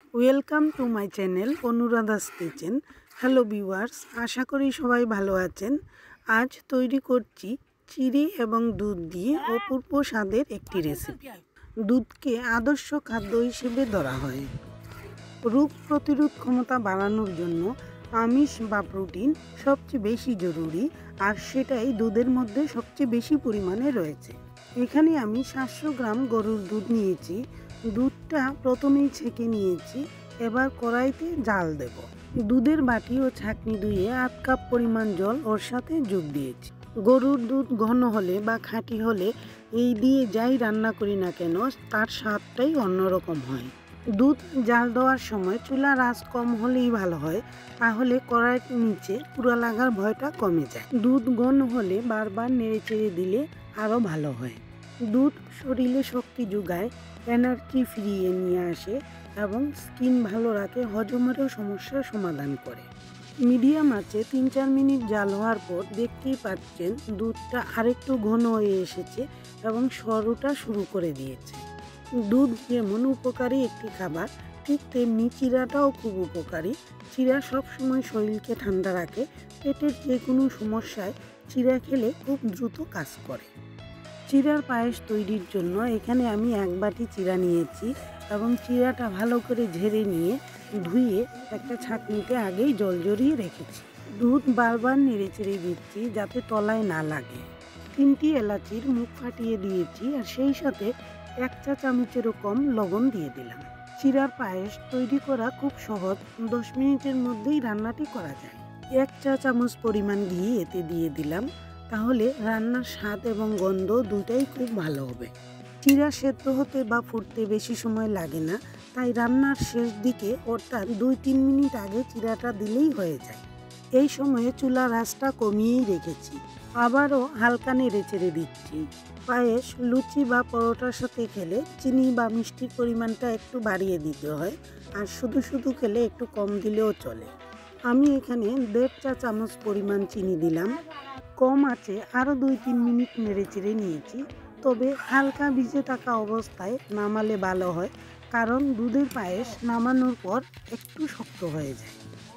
Welcome to my channel Anuradha's kitchen. Hello viewers, আশা করি সবাই ভালো আছেন। আজ তৈরি করছি চিড়ে এবং দুধ দিয়ে অপূর্ব স্বাদের একটি রেসিপি। দুধকে আদর্শ খাদ্য হিসেবে ধরা হয়। রোগ প্রতিরোধ ক্ষমতা বাড়ানোর জন্য আমিষ বা প্রোটিন সবচেয়ে বেশি জরুরি, আর সেটাই দুধের মধ্যে সবচেয়ে বেশি পরিমাণে রয়েছে। এখানে আমি 700 গ্রাম গরুর দুধ নিয়েছি। দুধটা প্রথমেই ছেঁকে নিয়েছি। এবার কড়াইতে জাল দেব। দুধের বাটি ও ছাঁকনি ধুয়ে 8 কাপ পরিমাণ জল ওর সাথে যোগ দিয়েছি। গরুর দুধ ঘন হলে বা খাঁটি হলে এই দিয়ে যাই রান্না করি না কেন তার স্বাদটাই অন্যরকম হয়। দুধ জাল দেওয়ার সময় চুলার আঁচ কম হলেই ভালো হয়, তাহলে কড়াইয়ের নিচে পুড়া লাগার ভয়টা কমে যায়। দুধ ঘন হলে বারবার নেড়ে চেড়ে দিলে আরও ভালো হয়। দুধ শরীরে শক্তি যোগায়, এনার্জি ফিরিয়ে নিয়ে আসে এবং স্কিন ভালো রাখে, হজমেরও সমস্যার সমাধান করে। মিডিয়াম আঁচে 3-4 মিনিট জাল হওয়ার পর দেখতেই পাচ্ছেন দুধটা আরেকটু ঘন হয়ে এসেছে এবং সরুটা শুরু করে দিয়েছে। দুধ যেমন উপকারী একটি খাবার, ঠিক তেমনি চিড়াটাও খুব উপকারী। চিড়া সবসময় শরীরকে ঠান্ডা রাখে। পেটের যে কোনো সমস্যায় চিড়া খেলে খুব দ্রুত কাজ করে। চিড়ার পায়েস তৈরির জন্য এখানে আমি 1 বাটি চিড়া নিয়েছি এবং চিড়াটা ভালো করে ঝেড়ে নিয়ে ধুয়ে একটা ছাঁকনিতে আগেই জল জড়িয়ে রেখেছি। দুধ বারবার নেড়ে চেড়ে দিচ্ছি যাতে তলায় না লাগে। 3টি এলাচির মুখ ফাটিয়ে দিয়েছি, আর সেই সাথে 1 চা চামচেরও কম লবণ দিয়ে দিলাম। চিড়ার পায়েস তৈরি করা খুব সহজ, 10 মিনিটের মধ্যেই রান্নাটি করা যায়। 1 চা চামচ পরিমাণ ঘি এতে দিয়ে দিলাম, তাহলে রান্নার স্বাদ এবং গন্ধ দুটাই খুব ভালো হবে। চিড়া সেদ্ধ হতে বা ফুটতে বেশি সময় লাগে না, তাই রান্নার শেষ দিকে অর্থাৎ 2-3 মিনিট আগে চিড়াটা দিলেই হয়ে যায়। এই সময়ে চুলার আঁচটা কমিয়েই রেখেছি। আবারও হালকা নেড়ে চেড়ে দিচ্ছি। পায়েস লুচি বা পরোটার সাথে খেলে চিনি বা মিষ্টির পরিমাণটা একটু বাড়িয়ে দিতে হয়, আর শুধু শুধু খেলে একটু কম দিলেও চলে। আমি এখানে 1.5 চা চামচ পরিমাণ চিনি দিলাম। কম আঁচে আরও 2-3 মিনিট নেড়ে চেড়ে নিয়েছি, তবে হালকা ভিজে থাকা অবস্থায় নামালে ভালো হয়, কারণ দুধের পায়েস নামানোর পর একটু শক্ত হয়ে যায়।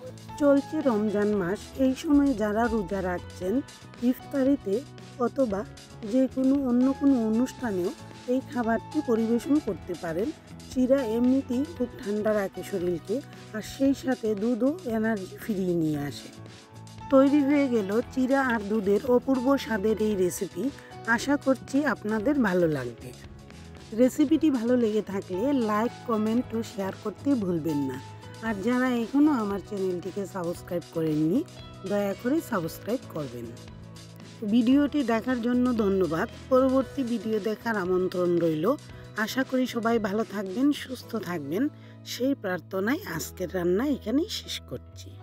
চলছে রমজান মাস, এই সময় যারা রোজা রাখছেন ইফতারিতে অথবা যে কোনো অন্য কোনো অনুষ্ঠানেও এই খাবারটি পরিবেশন করতে পারেন। চিড়া এমনিতেই খুব ঠান্ডা রাখে শরীরকে, আর সেই সাথে দুধও এনার্জি ফিরিয়ে নিয়ে আসে। তৈরি হয়ে গেল চিড়া আর দুধের অপূর্ব স্বাদের এই রেসিপি। আশা করছি আপনাদের ভালো লাগবে। রেসিপিটি ভালো লেগে থাকলে লাইক, কমেন্ট ও শেয়ার করতে ভুলবেন না। আর যারা এখনও আমার চ্যানেলটিকে সাবস্ক্রাইব করেননি, দয়া করে সাবস্ক্রাইব করবেন। ভিডিওটি দেখার জন্য ধন্যবাদ। পরবর্তী ভিডিও দেখার আমন্ত্রণ রইল। আশা করি সবাই ভালো থাকবেন, সুস্থ থাকবেন, সেই প্রার্থনায় আজকের রান্না এখানেই শেষ করছি।